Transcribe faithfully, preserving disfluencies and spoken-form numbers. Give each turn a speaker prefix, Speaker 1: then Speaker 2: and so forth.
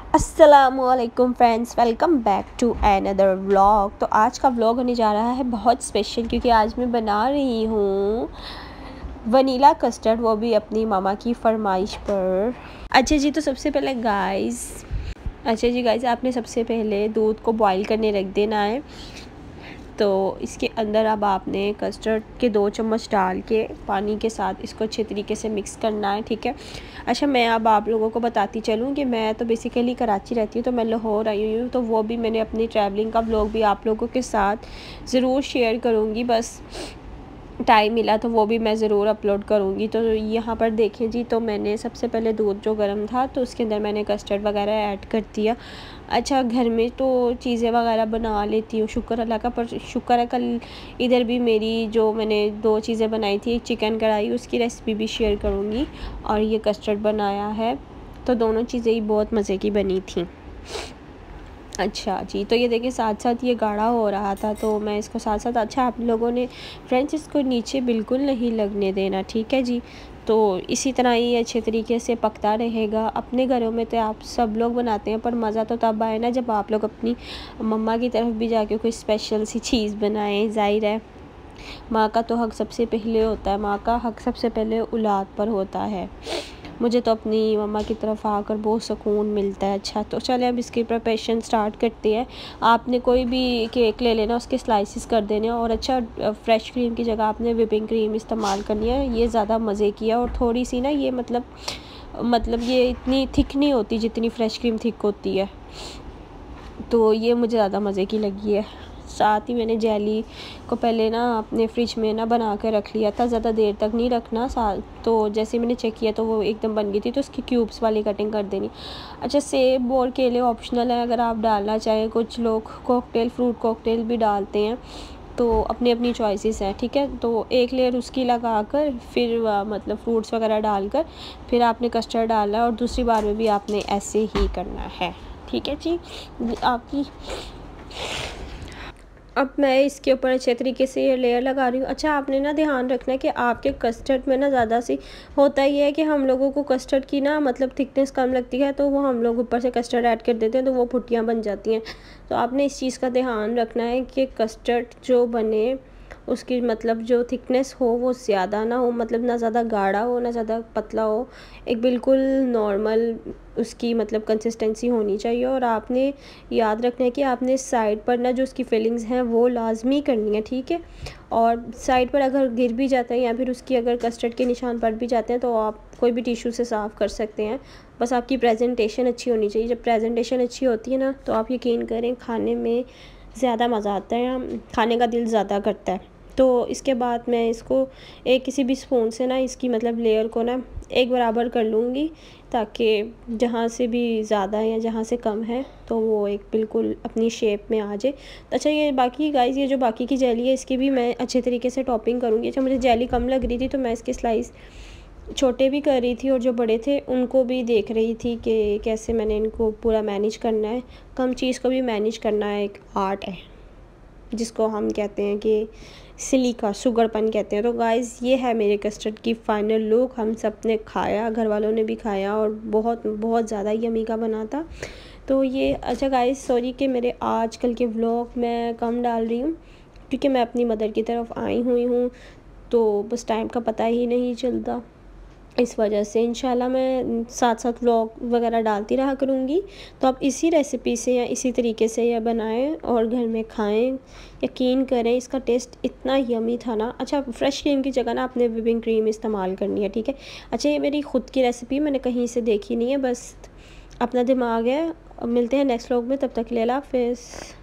Speaker 1: अस्सलामुअलैकुम friends, welcome back to another vlog. तो आज का व्लॉग होने जा रहा है बहुत स्पेशल, क्योंकि आज मैं बना रही हूँ वनीला कस्टर्ड, वो भी अपनी मामा की फरमाइश पर। अच्छा जी, तो सबसे पहले गाइस अच्छा जी गाइस आपने सबसे पहले दूध को बॉईल करने रख देना है। तो इसके अंदर अब आपने कस्टर्ड के दो चम्मच डाल के पानी के साथ इसको अच्छे तरीके से मिक्स करना है, ठीक है। अच्छा, मैं अब आप लोगों को बताती चलूँ कि मैं तो बेसिकली कराची रहती हूँ, तो मैं लाहौर आई हुई हूँ, तो वो भी मैंने अपनी ट्रैवलिंग का व्लॉग भी आप लोगों के साथ ज़रूर शेयर करूँगी। बस टाइम मिला तो वो भी मैं ज़रूर अपलोड करूँगी। तो यहाँ पर देखें जी, तो मैंने सबसे पहले दूध जो गर्म था तो उसके अंदर मैंने कस्टर्ड वगैरह ऐड कर दिया। अच्छा, घर में तो चीज़ें वगैरह बना लेती हूँ, शुक्र अल्लाह का। पर शुक्र है कल इधर भी मेरी जो मैंने दो चीज़ें बनाई थी, एक चिकन कढ़ाई, उसकी रेसिपी भी शेयर करूँगी, और ये कस्टर्ड बनाया है, तो दोनों चीज़ें ही बहुत मज़े की बनी थी। अच्छा जी, तो ये देखिए साथ साथ ये गाढ़ा हो रहा था, तो मैं इसको साथ साथ अच्छा आप लोगों ने फ्रेंड्स इसको नीचे बिल्कुल नहीं लगने देना, ठीक है जी। तो इसी तरह ही अच्छे तरीके से पकता रहेगा। अपने घरों में तो आप सब लोग बनाते हैं, पर मज़ा तो तब आए ना जब आप लोग अपनी मम्मा की तरफ भी जाके कोई स्पेशल सी चीज़ बनाएं। ज़ाहिर है माँ का तो हक़ सबसे पहले होता है, माँ का हक़ सबसे पहले औलाद पर होता है। मुझे तो अपनी मम्मा की तरफ आकर बहुत सुकून मिलता है। अच्छा, तो चलें अब इसकी प्रिपरेशन स्टार्ट करते हैं। आपने कोई भी केक ले लेना, उसके स्लाइसिस कर देने, और अच्छा फ्रेश क्रीम की जगह आपने व्हिपिंग क्रीम इस्तेमाल करनी है। ये ज़्यादा मज़े की है, और थोड़ी सी ना ये मतलब मतलब ये इतनी थिक नहीं होती जितनी फ्रेश क्रीम थिक होती है, तो ये मुझे ज़्यादा मज़े की लगी है। साथ ही मैंने जेली को पहले ना अपने फ्रिज में ना बना कर रख लिया था, ज़्यादा देर तक नहीं रखना। साथ तो जैसे मैंने चेक किया तो वो एकदम बन गई थी, तो उसकी क्यूब्स वाली कटिंग कर देनी। अच्छा, सेब और केले ऑप्शनल है, अगर आप डालना चाहें। कुछ लोग कॉकटेल फ्रूट कॉकटेल भी डालते हैं, तो अपनी अपनी चॉइसेस हैं, ठीक है। तो एक लेयर उसकी लगा कर फिर मतलब फ्रूट्स वगैरह डालकर फिर आपने कस्टर्ड डाला, और दूसरी बार में भी आपने ऐसे ही करना है, ठीक है जी। आपकी अब मैं इसके ऊपर अच्छे तरीके से ये लेयर लगा रही हूँ। अच्छा, आपने ना ध्यान रखना है कि आपके कस्टर्ड में ना ज़्यादा सी होता ही है कि हम लोगों को कस्टर्ड की ना मतलब थिकनेस कम लगती है, तो वो हम लोग ऊपर से कस्टर्ड ऐड कर देते हैं, तो वो फुटियाँ बन जाती हैं। तो आपने इस चीज़ का ध्यान रखना है कि कस्टर्ड जो बने उसकी मतलब जो थिकनेस हो वो ज़्यादा ना हो, मतलब ना ज़्यादा गाढ़ा हो ना ज़्यादा पतला हो, एक बिल्कुल नॉर्मल उसकी मतलब कंसिस्टेंसी होनी चाहिए। और आपने याद रखना है कि आपने साइड पर ना जो उसकी फिलिंग्स हैं वो लाजमी करनी है, ठीक है। और साइड पर अगर गिर भी जाता है या फिर उसकी अगर कस्टर्ड के निशान पड़ भी जाते हैं, तो आप कोई भी टिश्यू से साफ़ कर सकते हैं। बस आपकी प्रेजेंटेशन अच्छी होनी चाहिए। जब प्रेजेंटेशन अच्छी होती है ना, तो आप यकीन करें खाने में ज़्यादा मज़ा आता है, खाने का दिल ज़्यादा करता है। तो इसके बाद मैं इसको एक किसी भी स्पून से ना इसकी मतलब लेयर को ना एक बराबर कर लूँगी, ताकि जहाँ से भी ज़्यादा है या जहाँ से कम है तो वो एक बिल्कुल अपनी शेप में आ जाए। अच्छा, ये बाकी गाइस ये जो बाकी की जेली है इसकी भी मैं अच्छे तरीके से टॉपिंग करूँगी। अच्छा, मुझे जेली कम लग रही थी तो मैं इसके स्लाइस छोटे भी कर रही थी, और जो बड़े थे उनको भी देख रही थी कि कैसे मैंने इनको पूरा मैनेज करना है। कम चीज़ को भी मैनेज करना है, एक आर्ट है जिसको हम कहते हैं कि सिलिका शुगरपन कहते हैं। तो गाइस ये है मेरे कस्टर्ड की फ़ाइनल लुक। हम सब ने खाया, घर वालों ने भी खाया, और बहुत बहुत ज़्यादा यम्मी का बना था। तो ये अच्छा गाइस, सॉरी कि मेरे आजकल के व्लॉग मैं कम डाल रही हूँ, क्योंकि मैं अपनी मदर की तरफ आई हुई हूँ, तो बस टाइम का पता ही नहीं चलता। इस वजह से इंशाल्लाह मैं साथ साथ व्लॉग वगैरह डालती रहा करूँगी। तो आप इसी रेसिपी से या इसी तरीके से यह बनाएं और घर में खाएं, यकीन करें इसका टेस्ट इतना यमी था ना। अच्छा, फ्रेश क्रीम की जगह ना आपने व्हिपिंग क्रीम इस्तेमाल करनी है, ठीक है। अच्छा, ये मेरी ख़ुद की रेसिपी, मैंने कहीं से देखी नहीं है, बस अपना दिमाग है। अब मिलते हैं नेक्स्ट व्लॉग में, तब तक ले ला हाफिज़।